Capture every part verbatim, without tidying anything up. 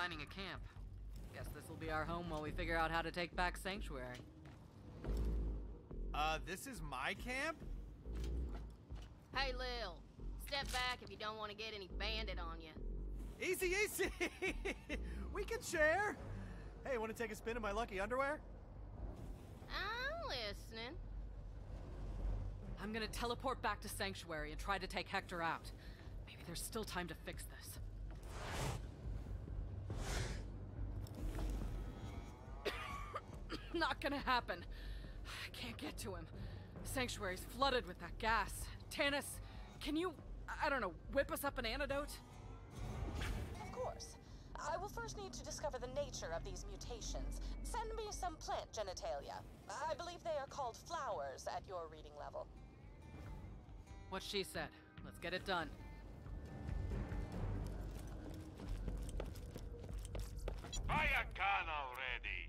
finding a camp. Guess this will be our home while we figure out how to take back Sanctuary. Uh, this is my camp? Hey, Lil. Step back if you don't want to get any bandit on you. Easy, easy! We can share! Hey, want to take a spin in my lucky underwear? I'm listening. I'm gonna teleport back to Sanctuary and try to take Hector out. Maybe there's still time to fix this. Not gonna happen. I can't get to him. Sanctuary's flooded with that gas. Tannis, can you, I don't know, whip us up an antidote? Of course. I will first need to discover the nature of these mutations. Send me some plant genitalia. I believe they are called flowers at your reading level. What she said. Let's get it done. Buy a gun already!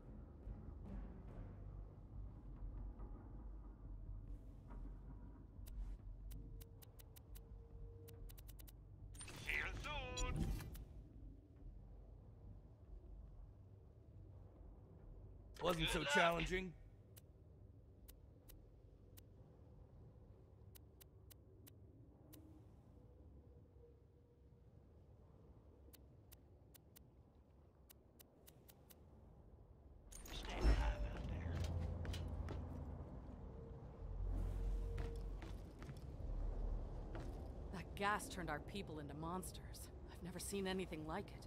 See you soon! Wasn't so challenging. That gas turned our people into monsters. I've never seen anything like it.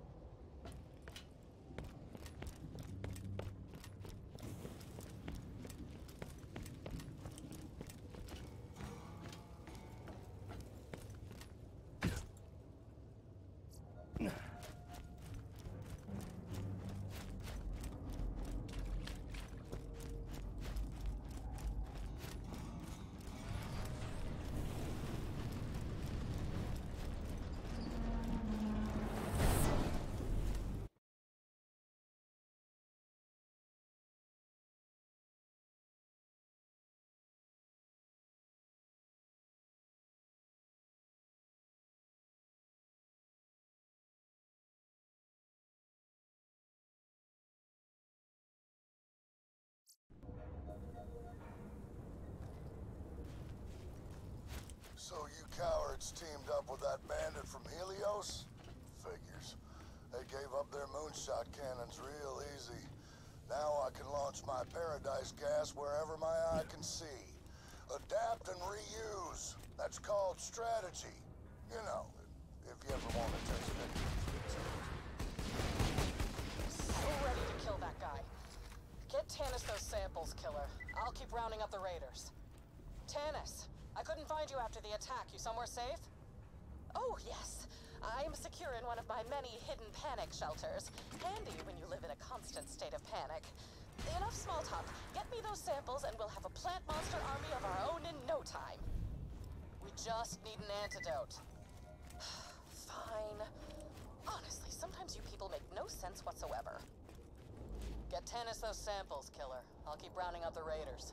So you cowards teamed up with that bandit from Helios? Figures. They gave up their moonshot cannons real easy. Now I can launch my paradise gas wherever my eye can see. Adapt and reuse. That's called strategy. You know, if you ever want to taste it. So ready to kill that guy. Get Tannis those samples, killer. I'll keep rounding up the raiders. Tannis, I couldn't find you after the attack. You somewhere safe? Oh, yes. I am secure in one of my many hidden panic shelters. Handy when you live in a constant state of panic. Enough small talk. Get me those samples and we'll have a plant monster army of our own in no time. We just need an antidote. Fine. Honestly, sometimes you people make no sense whatsoever. Get Tannis those samples, killer. I'll keep rounding up the raiders.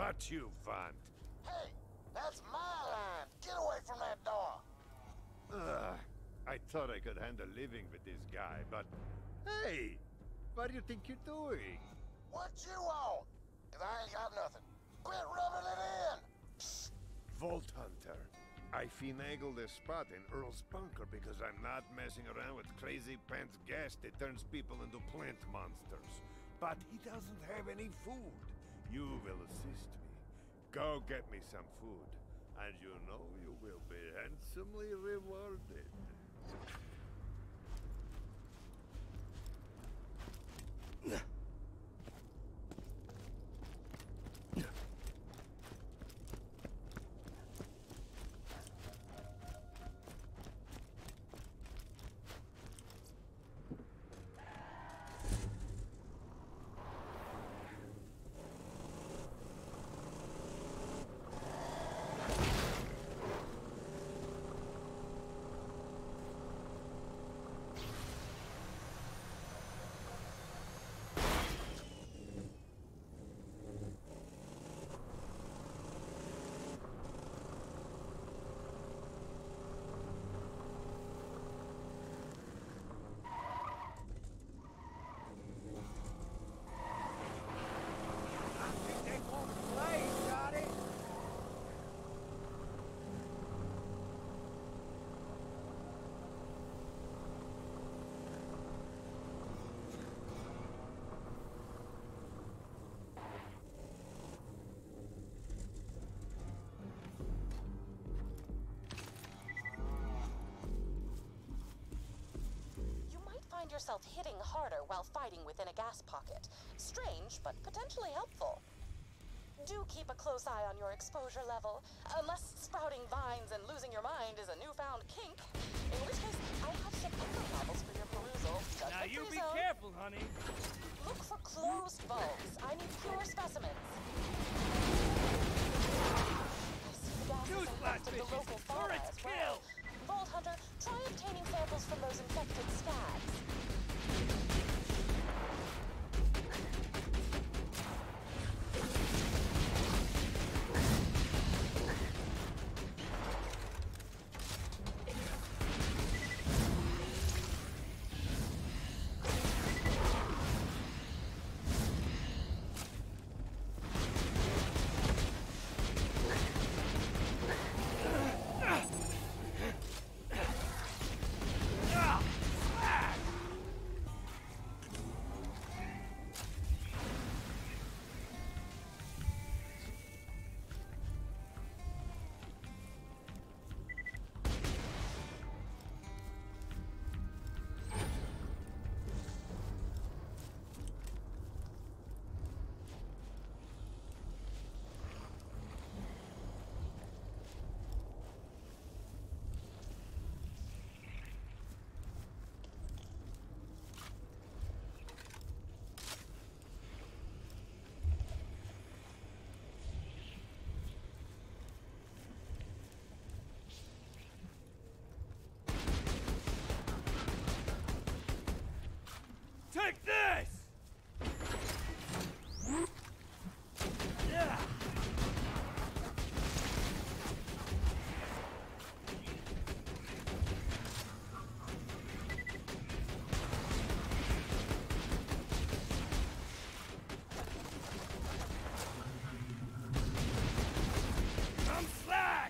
What you want? Hey, that's my line. Get away from that door. Ugh, I thought I could handle living with this guy, but... Hey! What do you think you're doing? What you want? 'Cause I ain't got nothing. Quit rubbing it in. Vault Hunter. I finagled a spot in Earl's bunker because I'm not messing around with crazy pants gas that turns people into plant monsters. But he doesn't have any food. You will assist me. Go get me some food, and you know you will be handsomely rewarded. Yourself hitting harder while fighting within a gas pocket. Strange, but potentially helpful. Do keep a close eye on your exposure level, unless sprouting vines and losing your mind is a newfound kink, in which case I have some other novels for your perusal. Now you be careful, honey. Look for closed bulbs. I need pure specimens. I see the gases infested the local fauna as well. Vault Hunter, try obtaining samples from those infected skags. Take this! Yeah. I'm slack!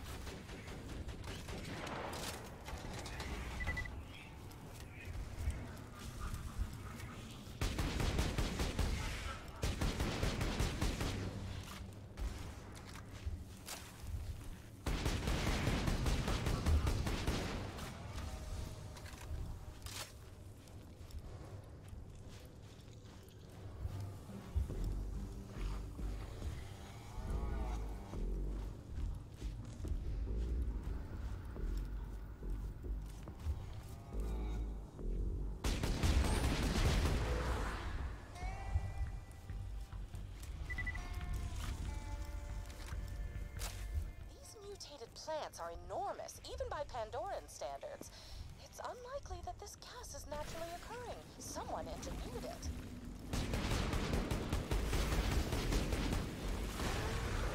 Plants are enormous, even by Pandoran standards. It's unlikely that this gas is naturally occurring. Someone engineered it.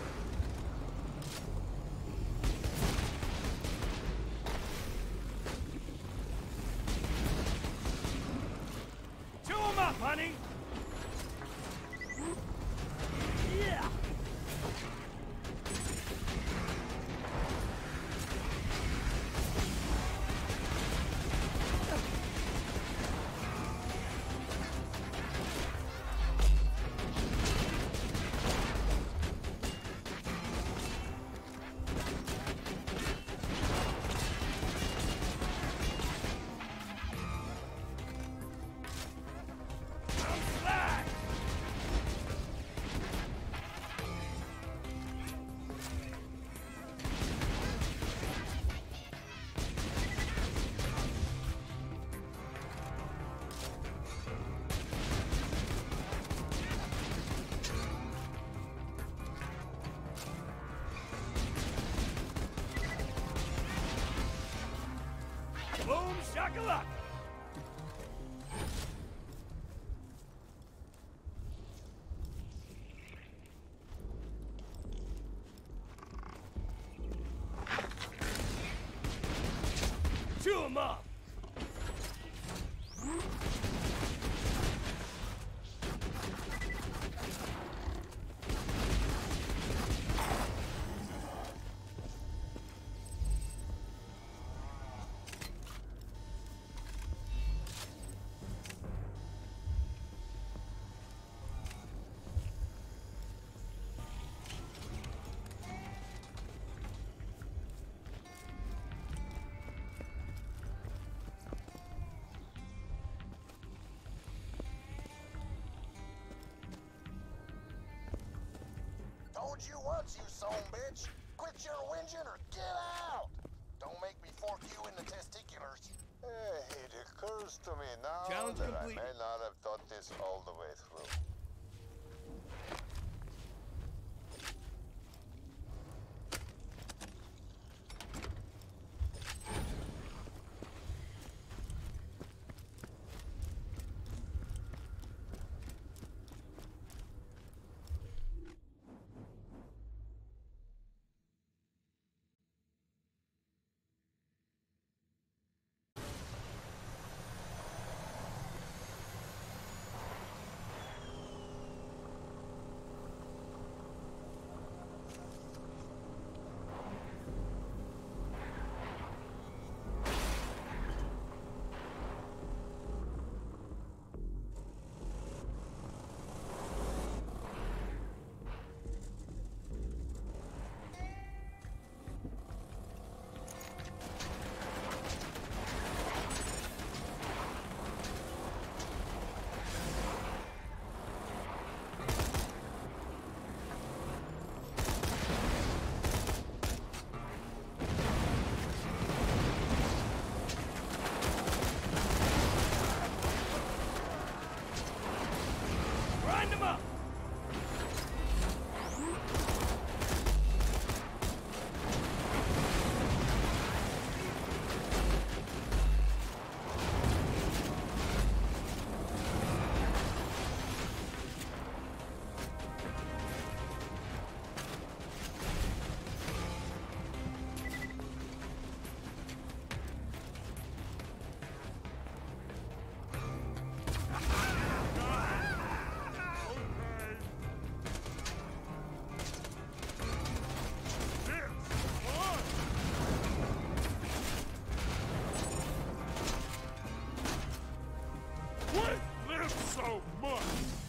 Shakalaka! Chew 'em up! Told you once, you son bitch. Quit your whinging or get out! Don't make me fork you in the testiculars. Eh, it occurs to me now Challenge that complete. I may not have thought this all the way through. Grind 'em up! What lives so much?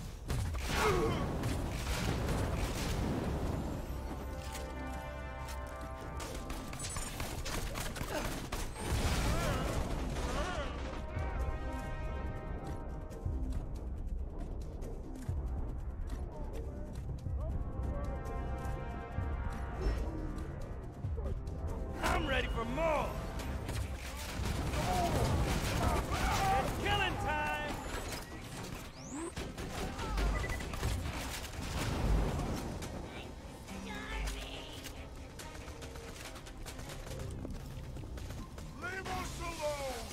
I'm ready for more! It's killing time! Leave us alone!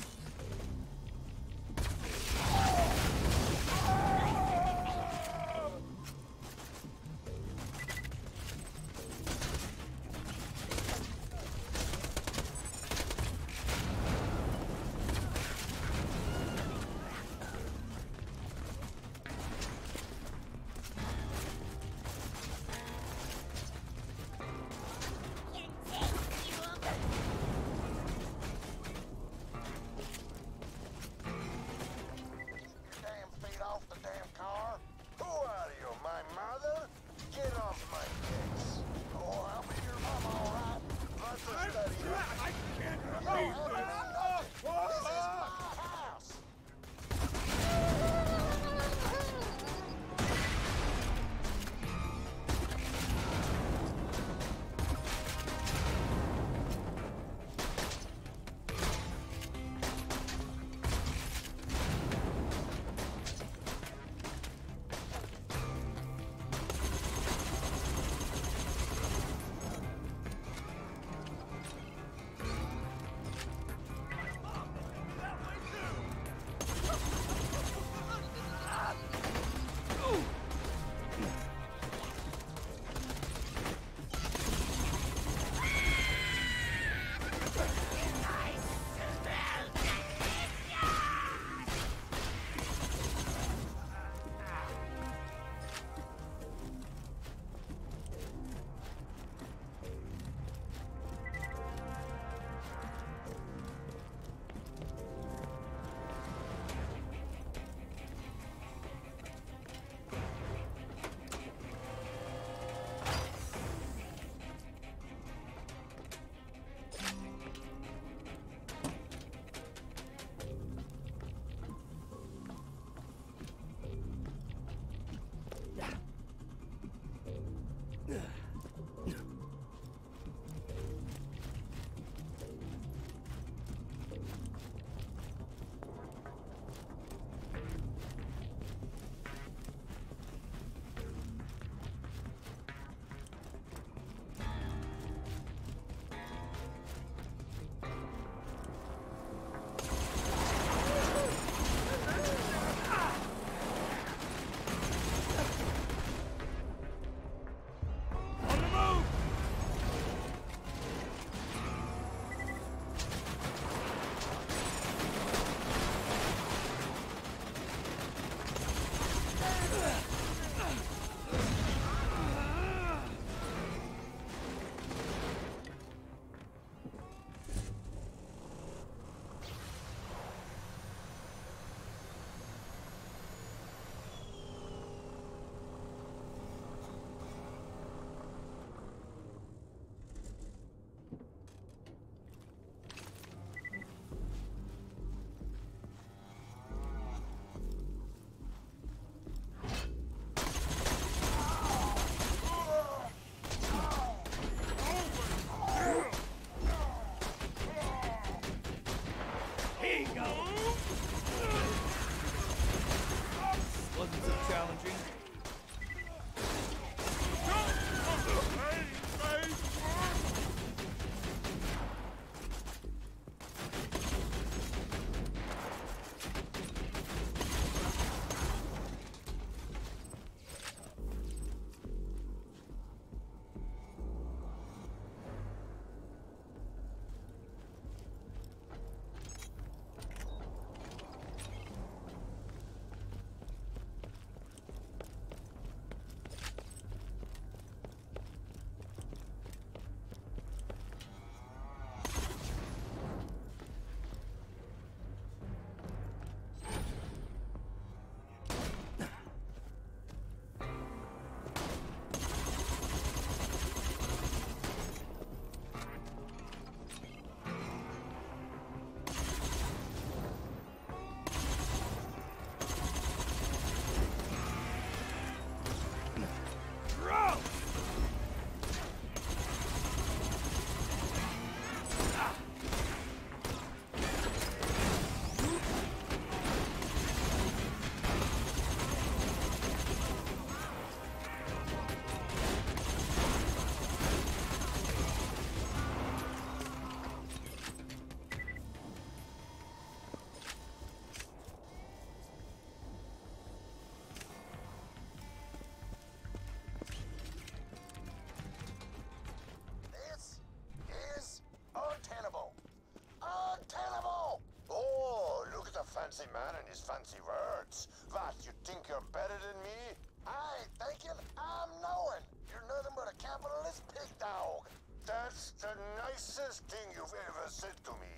nicest thing you've ever said to me.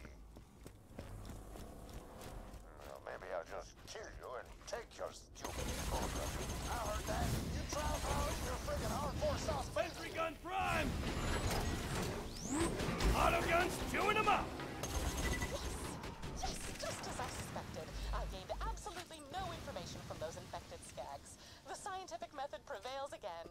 Well, maybe I'll just kill you and take your stupid quota. I heard that. You try throwing your friggin' hardcore sauce. Sentry gun prime! Auto guns chewing them up! Yes, just as I suspected. I gained absolutely no information from those infected skags. The scientific method prevails again.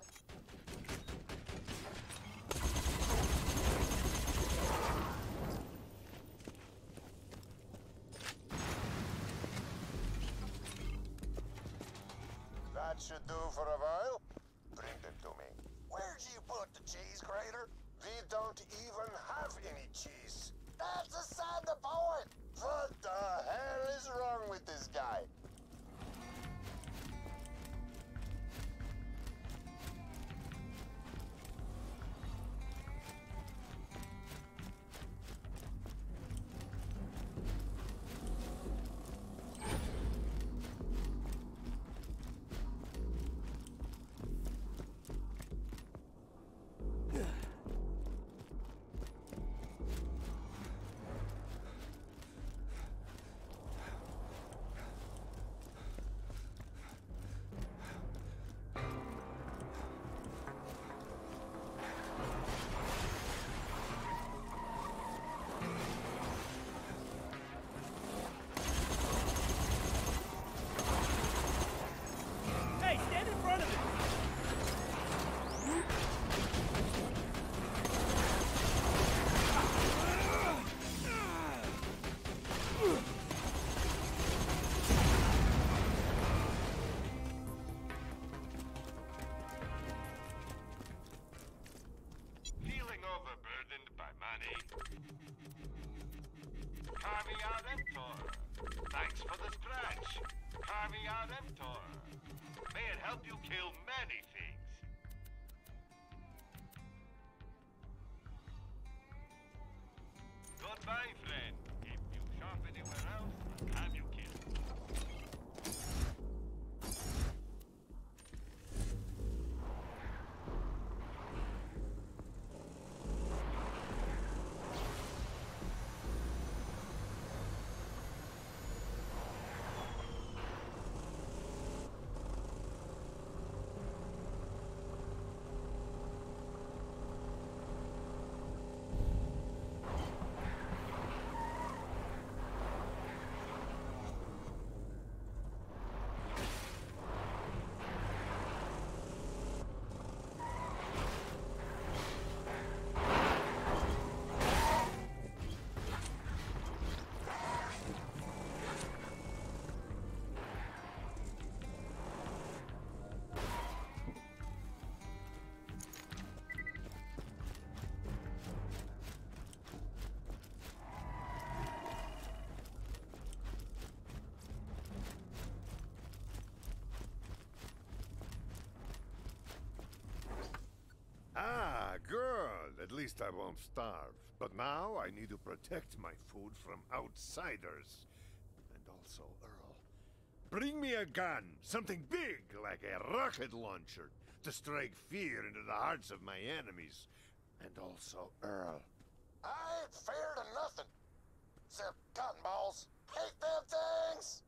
That should do for a while. Bring them to me. Where'd you put the cheese grater? We don't even have any cheese. That's aside the point. What the hell is wrong with this guy? Hey, stand in front of it! Feeling overburdened by money? Caviar Emptor. Thanks for the scratch. Caviar Emptor. May it help you kill many things. Goodbye, friend. If you shop anywhere else, I'll have you killed. Ah, good. At least I won't starve. But now I need to protect my food from outsiders. And also Earl. Bring me a gun. Something big, like a rocket launcher, to strike fear into the hearts of my enemies. And also Earl. I ain't fair to nothing. Except cotton balls. Hate them things!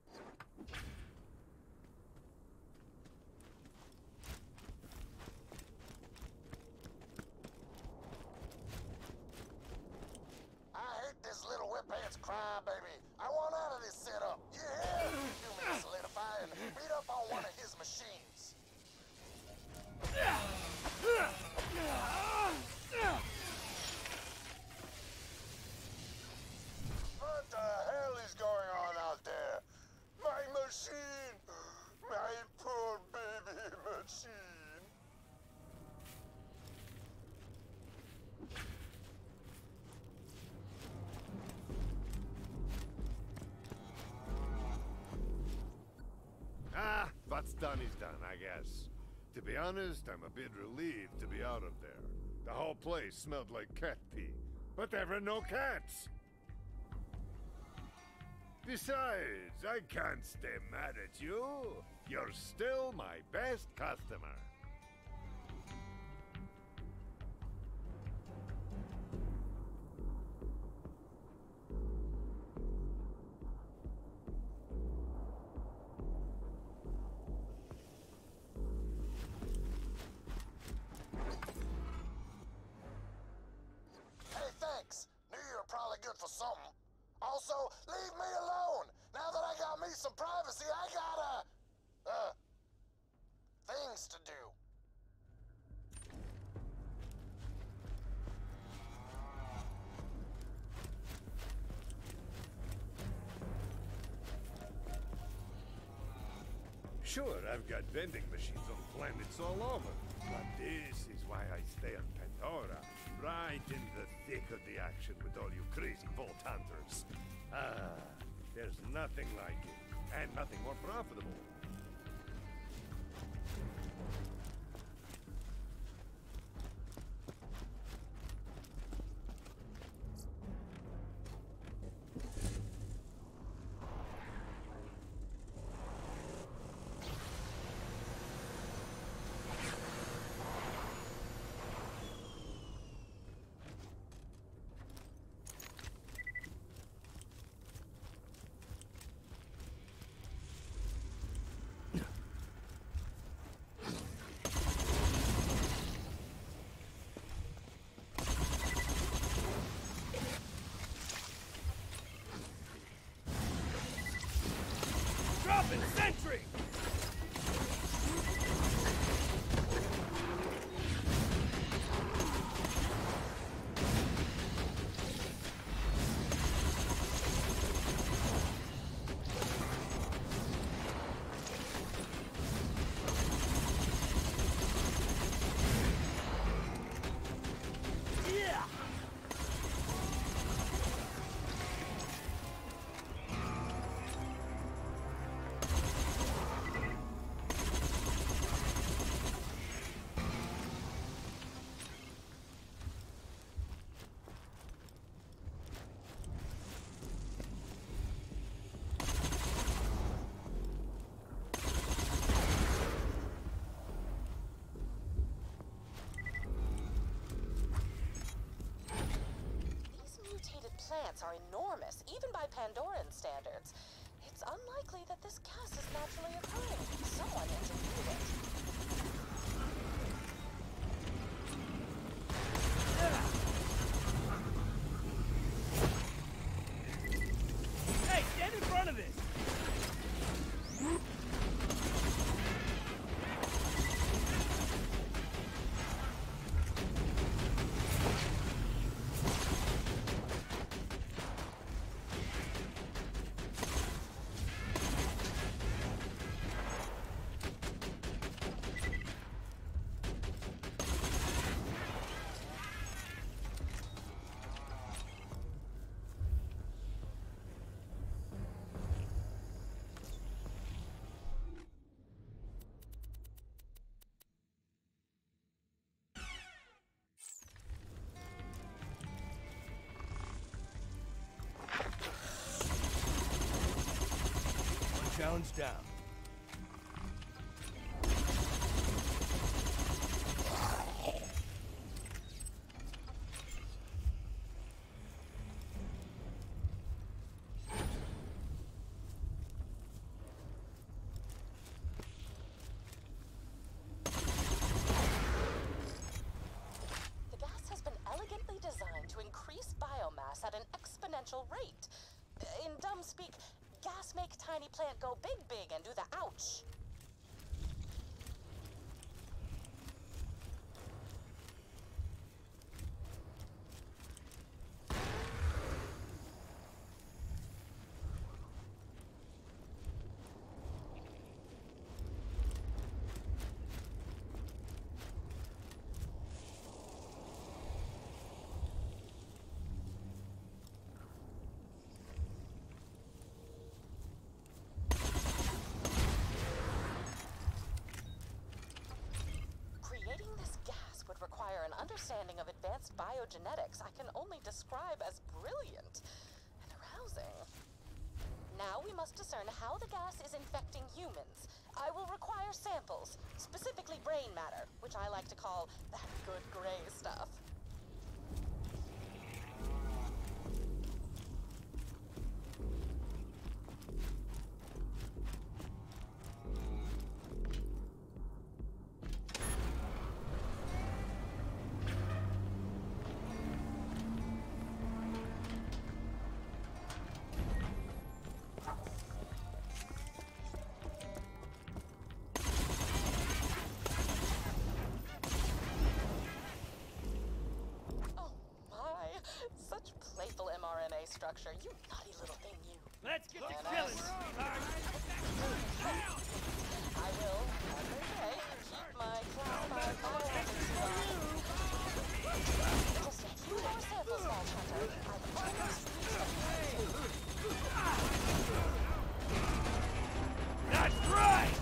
I hate this little whip pants crybaby. I want out of this setup. You hear? You me solidify and beat up on one of his machines. What the hell is going on out there? My machine! My poor baby machine! Ah, what's done is done, I guess. To be honest, I'm a bit relieved to be out of there. The whole place smelled like cat pee. But there were no cats! Besides, I can't stay mad at you. You're still my best customer. so leave me alone! Now that I got me some privacy, I gotta... Uh... things to do. Sure, I've got vending machines on planets all over. But this is why I stay on Pandora, right in the thick of the action with all you crazy Vault Hunters. Ah, there's nothing like it, and nothing more profitable. Dropping sentry! Yeah! Plants are enormous, even by Pandoran standards. It's unlikely that this gas is naturally occurring. Someone engineered it. Hey, stand in front of this! Challenge down. The gas has been elegantly designed to increase biomass at an exponential rate. In dumb speak, gas make tiny plant go big, big and do the ouch. Require an understanding of advanced biogenetics I can only describe as brilliant and arousing. Now we must discern how the gas is infecting humans. I will require samples, specifically brain matter, which I like to call that good gray stuff. structure, you naughty little thing, you. Let's get to Dennis. killing, sweetheart. I will, as they say, keep my classified bioweapons alive. Just a few more samples, Vault Hunter. I've almost reached the That's right!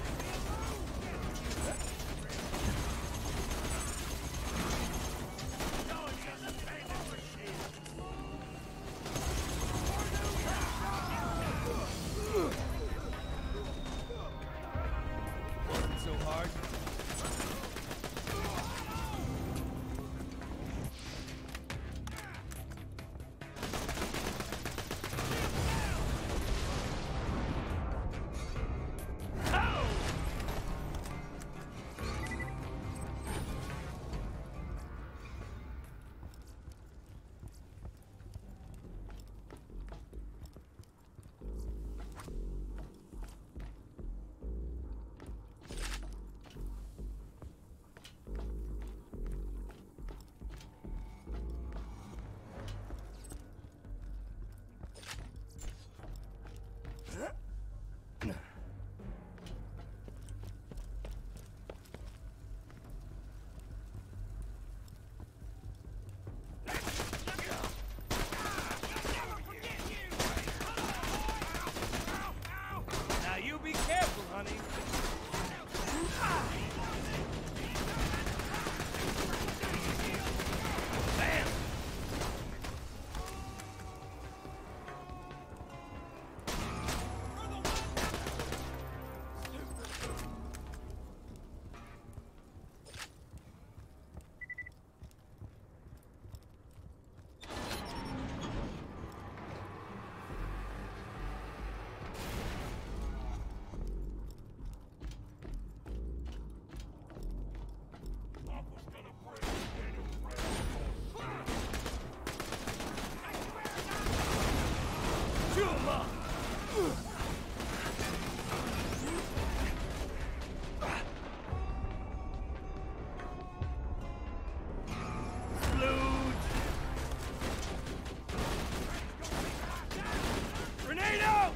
So hard. Now you be careful, honey. Bam! Chew 'em up! Splooge! Grenade out!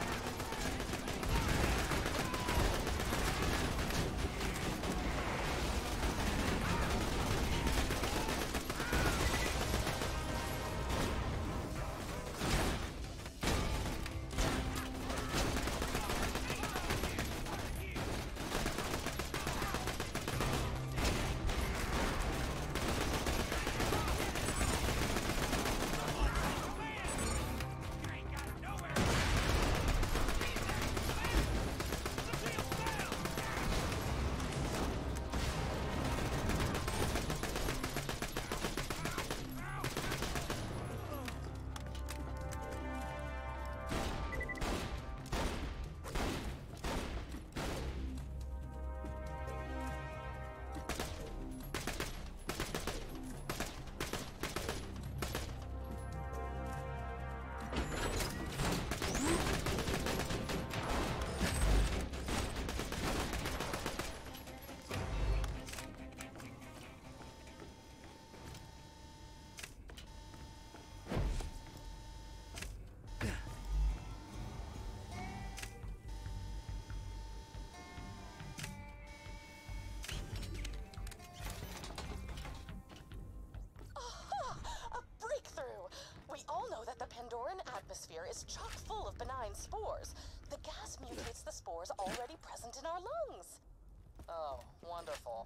A breakthrough! We all know that the Pandoran atmosphere is chock full of benign spores. The gas mutates the spores already present in our lungs. Oh, wonderful.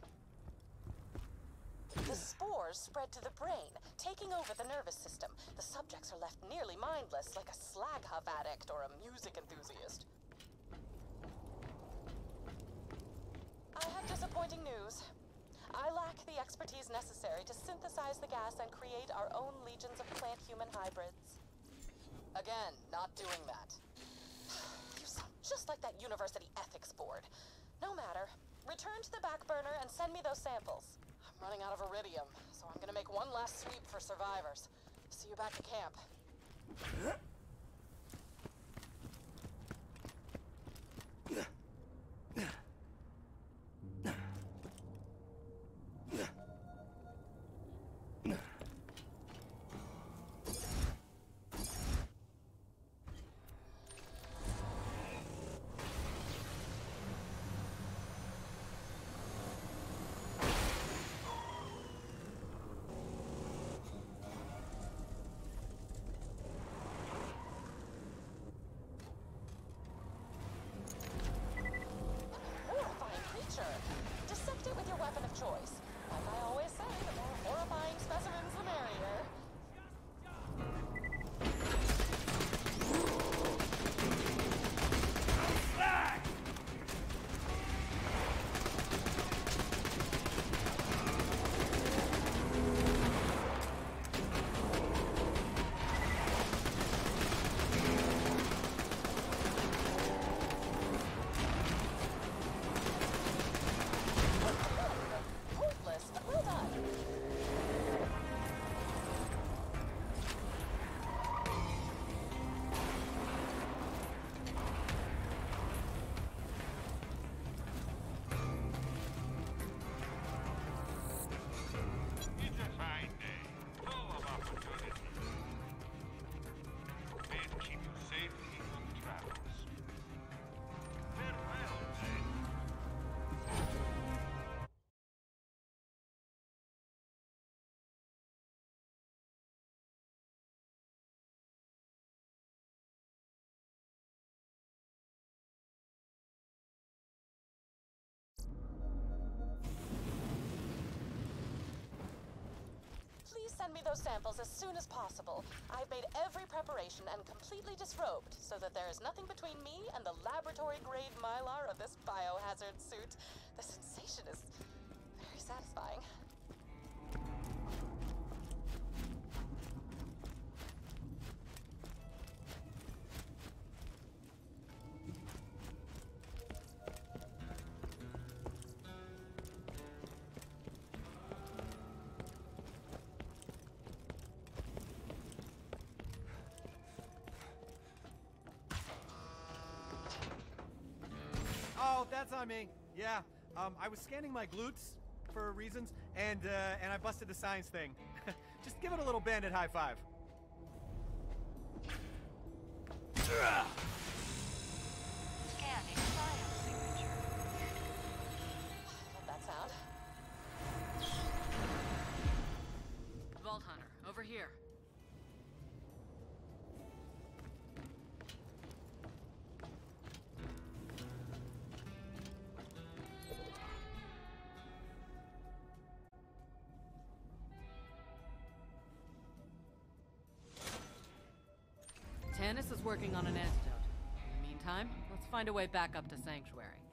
The spores spread to the brain, taking over the nervous system. The subjects are left nearly mindless, like a slag huff addict or a music enthusiast. I have disappointing news. I lack the expertise necessary to synthesize the gas and create our own legions of plant-human hybrids. Again, not doing that. You sound just like that university ethics board. No matter. Return to the back burner and send me those samples. I'm running out of iridium, so I'm gonna make one last sweep for survivors. See you back at camp. send me those samples as soon as possible. I've made every preparation and completely disrobed so that there is nothing between me and the laboratory-grade mylar of this biohazard suit. The sensation is very satisfying. Oh, that's on me. Yeah, um, I was scanning my glutes for reasons, and uh, and I busted the science thing. Just give it a little bandit high five. Scanning science signature. Love that sound. Vault Hunter, over here. Tannis is working on an antidote. In the meantime, let's find a way back up to Sanctuary.